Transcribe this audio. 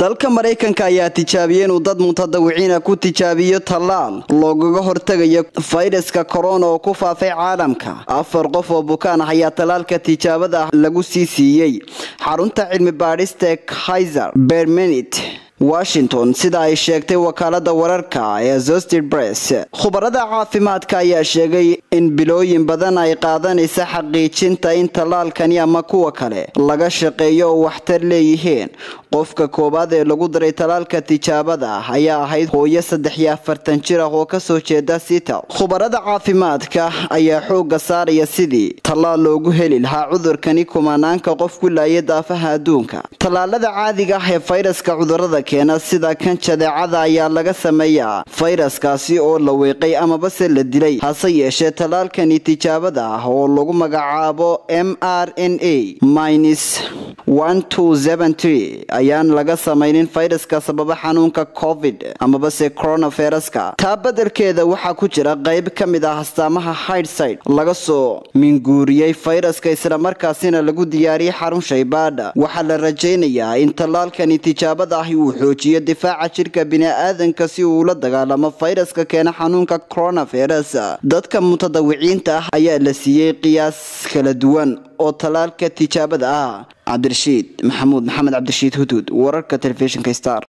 dalka Mareykanka ayaa tijaabiyeen uu dad mutadawiciin ku tijaabiyo talaal loogaga hortagayo fayraska corona oo ku faafay caalamka. 4 qof oo bukaan ah ayaa talaalka tijaabada lagu siiyay xarunta cilmi baadhista Kaiser Permanente Washington sida ay sheegtay wakaalada wararka ee Associated Press. Khubarada caafimaadka ayaa sheegay in bilooyin badan ay qaadanaysa xaqiijinta in talaalkani ama kuwa kale laga shaqeeyo oo waxtar leeyihiin. qofka koobaad ee lagu daray talaalka tijaabada ayaa ahayd hooyo 43 jir ah oo ka soo jeeda Seattle. Khubarada caafimaadka ayaa xoog saaraya sidii talaal loogu heli lahaa cudurkani kumanaanka qof ku laayay daafaha adduunka. Talaalada caadiga ah ee fayraska cudurrada keena sida kan jadeecada ayaa laga sameeyaa fayraskaasi oo la weeqay ama bas la dilay. hase yeeshee talaalkani tijaabada ah oo lagu magacaabo mRNA-1273 ayaan laga samaynin fayraska sababa xanuunka COVID ama base coronaviruska. taa beddelkeeda waxa ku jira qayb kamid ah astaamaha hindsight laga soo minguuriyay fayraska isla markaasina lagu diyaariyay xarun shaybaadha. waxa la rajaynayaa in talaalkani tijaabada ah uu xoojiyo difaaca jirka bini'aadanka si uu la dagaalamo fayraska keena xanuunka coronavirus. dadka mutadawiciinta ah ayaa la siiyay qiyaas kala duwan oo talaalka tijaabada ah. Abdirashiid Maxamed Abdirashiid Huduud wararka telefishinka Star.